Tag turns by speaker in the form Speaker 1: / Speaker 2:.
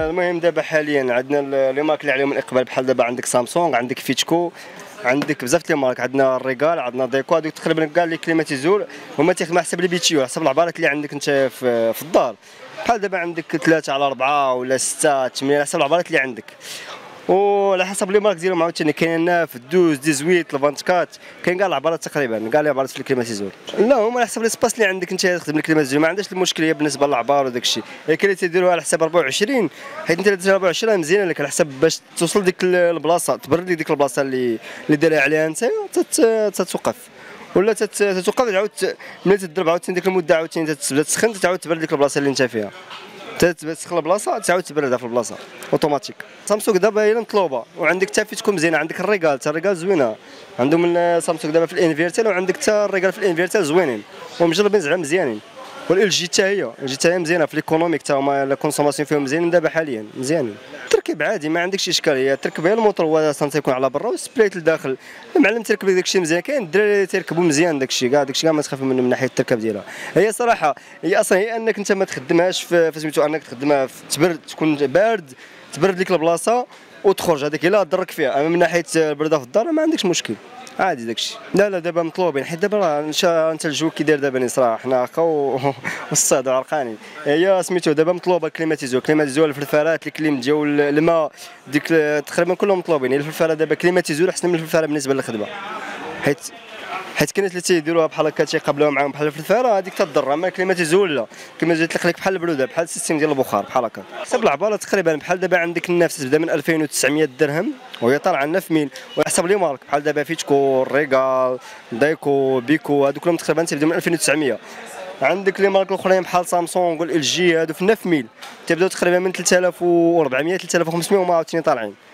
Speaker 1: المهم دابا حاليا عندنا لي مارك اللي عليهم الاقبال بحال دابا عندك سامسونج، عندك فيتشكو، عندك بزاف لي مارك، عندنا الريغال، عندنا ديكو، هذوك تقريبا كاع لي كليماتيزور هما تيخدموا حسب لي بيتيو، حسب العبارات اللي عندك انت في الدار. بحال دابا عندك 3 على 4 ولا 6 8 على حسب العبارات اللي عندك، وعلى حسب لي مارك ديالهم عاوتاني كاين 9 12 18 24 كاين كاع العبارات تقريبا، كاع العبارات في الكليماتيزور. لا هما على حسب ليسباس اللي عندك انت تخدم الكليماتيزور، ما عندهاش المشكله بالنسبه للعبار وداك الشيء، كاين اللي تيديروها على حساب 24 حيت انت درتي 24 مزيانه لك على حسب باش توصل ديك البلاصه، تبرد لك ديك البلاصه اللي دايرها عليها انت تتوقف، ولا تتوقف تعاود ملي تضرب عاوتاني ديك المده عاوتاني تبدا تسخن تعاود تبرد ديك البلاصه اللي انت فيها، تسخن البلاصه تعاود تبردها في البلاصه اوتوماتيك. سامسونج دابا هي مطلوبه، وعندك حتى فيتكو مزيانه، عندك الريغال حتى الريغال زوينه، عندهم سامسونج دابا في الانفيرتال، وعندك حتى الريغال في الانفيرتال زوينين ومجربين زعما مزيانين، والال جي حتى هي مزيانه في ليكونوميك حتى هما لا كونسوماسيون فيهم مزيانين دابا حاليا مزيانين. التركيب عادي ما عندكش اشكاليه، التركيب هي الموتور هو تيكون على برا والسبليت لداخل، المعلم تركب داك الشيء مزيان، كاين الدراري اللي تيركبوا مزيان داك الشيء كاع ما تخاف منه من ناحيه التركب ديالها. هي صراحه هي اصلا هي انك انت ما تخدمهاش في سميتو انك تخدمها في تبرد، تكون بارد تبرد لك البلاصه وتخرج، هذيك لا ضرك فيها، اما من ناحيه البرده في الدار ما عندكش مشكل عادي داكشي. لا دابا مطلوبين حيت دابا راه انت الجو كي داير دابا صراحه حنا هكا والصهد عرقاني، هي سميتو دابا مطلوبه الكليماتيزور الفلفلات الكليم ديال الماء ديك تقريبا كلهم مطلوبين. الفلفله دابا كليماتيزور احسن من الفلفله بالنسبه للخدمه، حيت كاين اللي تيديروها بحال هكا تيقابلوها معاهم بحال الفلفله هذيك تضر، اما الكليماتيزور لا كما تطلق لك بحال البروده بحال السيستم ديال البخار بحال هكا. حسب العباره تقريبا بحال دابا عندك النفس تبدا من 2900 درهم وهي طالعه لنا في 1000، وعلى حسب لي مارك بحال دابا فيتشكو ريغال دايكو بيكو هذوك كلهم تقريبا تبداو من 2900. عندك لي مارك الاخرين بحال سامسونج والال جي هادو في 9000 تبداو تقريبا من 3400 3500 وما عاوتاني طالعين.